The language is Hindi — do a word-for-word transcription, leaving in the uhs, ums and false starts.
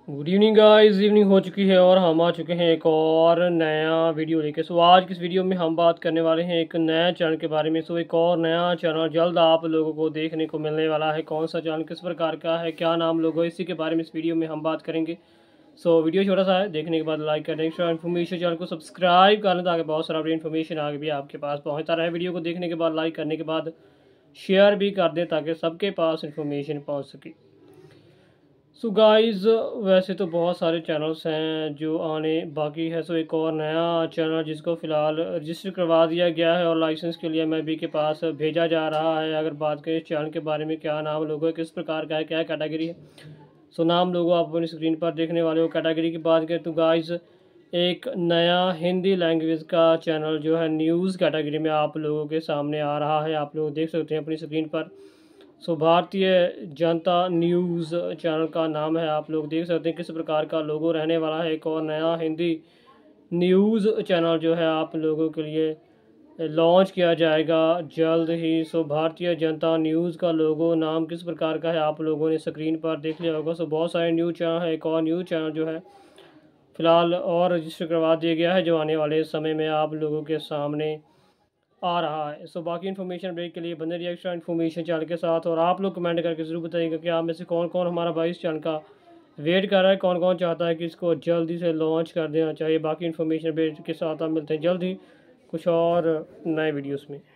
Good evening guys. इवनिंग हो चुकी है और हम आ चुके हैं एक और नया वीडियो लेके। सो आज की इस वीडियो में हम बात करने वाले हैं एक नया चैनल के बारे में। सो एक और नया चैनल जल्द आप लोगों को देखने को मिलने वाला है। कौन सा चैनल, किस प्रकार का है, क्या नाम लोगो, इसी के बारे में इस वीडियो में हम बात करेंगे। सो वीडियो छोटा सा है, देखने के बाद लाइक करें, एक्स्ट्रा इन्फॉर्मेशन चैनल को सब्सक्राइब कर लें ताकि बहुत सारा इन्फॉर्मेशन आगे भी आपके पास पहुँचता रहे। वीडियो को देखने के बाद, लाइक करने के बाद शेयर भी कर दें ताकि सबके पास इन्फॉर्मेशन पहुँच सके। सो so गाइस, वैसे तो बहुत सारे चैनल्स हैं जो आने बाकी है। सो एक और नया चैनल जिसको फ़िलहाल रजिस्टर करवा दिया गया है और लाइसेंस के लिए मैं भी के पास भेजा जा रहा है। अगर बात करें इस चैनल के बारे में, क्या नाम लोगो है, किस प्रकार का है, क्या कैटेगरी है। सो नाम लोगो आप अपनी स्क्रीन पर देखने वाले हो। कैटेगरी की बात करें तो गाइस, एक नया हिंदी लैंग्वेज का चैनल जो है न्यूज़ कैटेगरी में आप लोगों के सामने आ रहा है। आप लोग देख सकते हैं अपनी स्क्रीन पर। सो भारतीय जनता न्यूज़ चैनल का नाम है। आप लोग देख सकते हैं किस प्रकार का लोगो रहने वाला है। एक और नया हिंदी न्यूज़ चैनल जो है आप लोगों के लिए लॉन्च किया जाएगा जल्द ही। सो भारतीय जनता न्यूज़ का लोगो नाम किस प्रकार का है आप लोगों ने स्क्रीन पर देख लिया होगा। सो बहुत सारे न्यूज़ चैनल है। एक और न्यूज़ चैनल जो है फ़िलहाल और रजिस्टर करवा दिया गया है जो आने वाले समय में आप लोगों के सामने आ रहा है। सो बाकी इन्फॉर्मेशन ब्रेक के लिए बने रहिए एक्स्ट्रा इन्फॉर्मेशन चैनल के साथ। और आप लोग कमेंट करके ज़रूर बताइएगा कि आप में से कौन कौन हमारा भाई इस चैनल का वेट कर रहा है, कौन कौन चाहता है कि इसको जल्दी से लॉन्च कर देना चाहिए। बाकी इन्फॉर्मेशन ब्रेक के साथ आप मिलते हैं जल्द ही कुछ और नए वीडियोस में।